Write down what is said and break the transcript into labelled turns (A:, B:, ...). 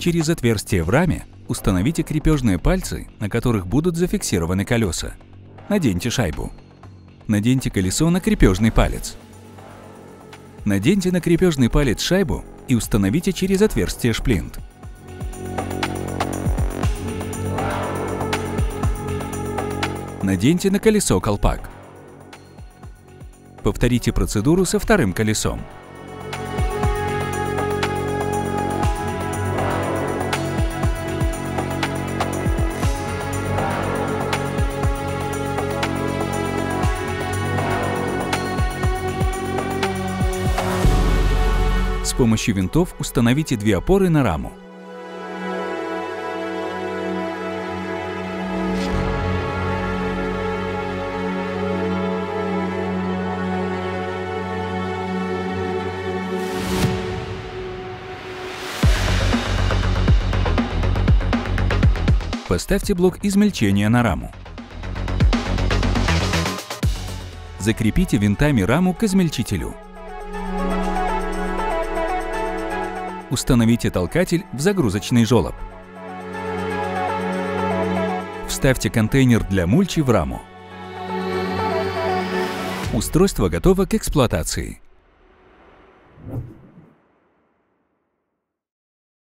A: Через отверстие в раме установите крепежные пальцы, на которых будут зафиксированы колеса. Наденьте шайбу. Наденьте колесо на крепежный палец. Наденьте на крепежный палец шайбу и установите через отверстие шплинт. Наденьте на колесо колпак. Повторите процедуру со вторым колесом. С помощью винтов установите две опоры на раму. Поставьте блок измельчения на раму. Закрепите винтами раму к измельчителю. Установите толкатель в загрузочный желоб. Вставьте контейнер для мульчи в раму. Устройство готово к эксплуатации.